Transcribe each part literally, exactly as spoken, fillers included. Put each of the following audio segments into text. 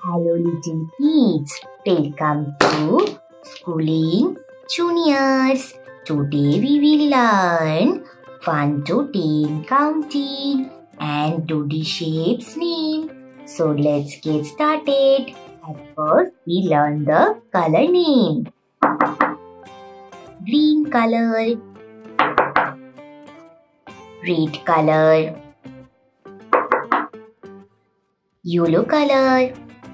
Hello little kids, welcome to Schooling Juniors. Today we will learn one to ten counting and two D shapes name. So let's get started. At first we learn the color name. Green color, red color, yellow color,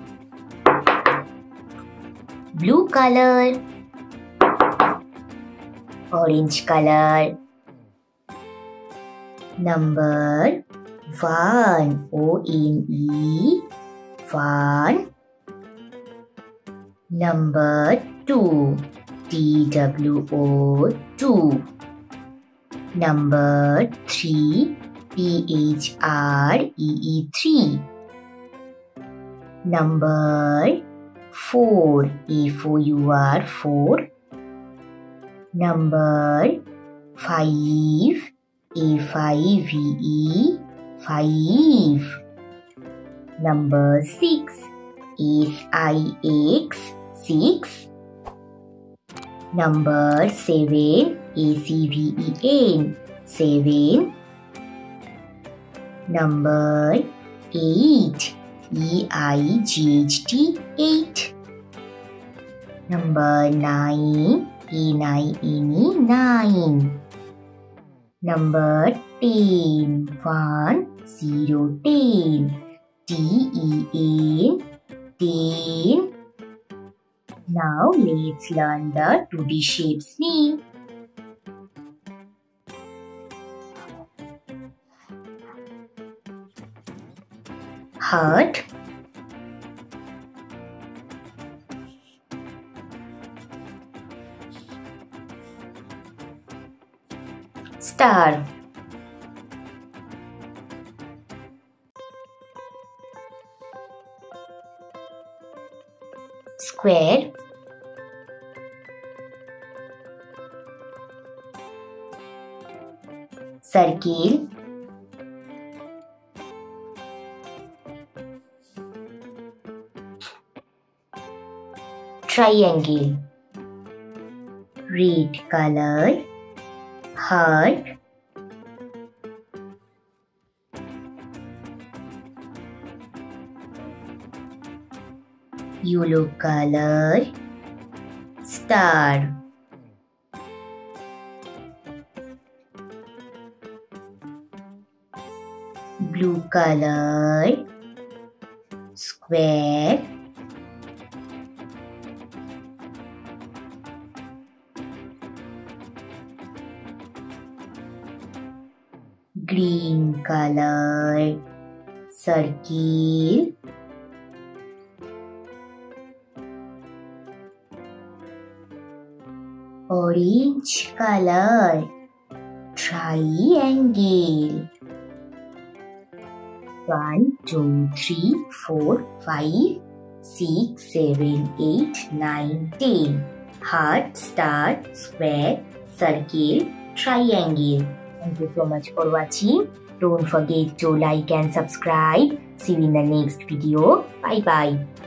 blue color, orange color. Number one, O N E, one. Number two, T W O, two. Number three, P H R E E, three. Number four, A for U R, four. Number five, A five V E, five. Number six, S I X, six. Number seven, A C V E N, seven. Number eight, E I G H T, eight. Number nine, E nine N E, nine. Number ten, one, zero, ten, T E N, ten. Now let's learn the two D shapes name. Heart, star, square, circle, triangle. Red color, heart, yellow color, star. Blue color, square. Green color, circle. Orange color, triangle. One, two, three, four, five, six, seven, eight, nine, ten. Heart, star, square, circle, triangle. Thank you so much for watching. Don't forget to like and subscribe. See you in the next video. Bye bye.